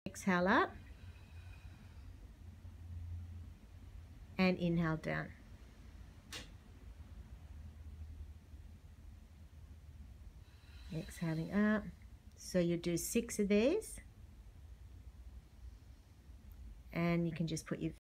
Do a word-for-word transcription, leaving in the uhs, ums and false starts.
Exhale up and inhale down. Exhaling up. So you do six of these, and you can just put your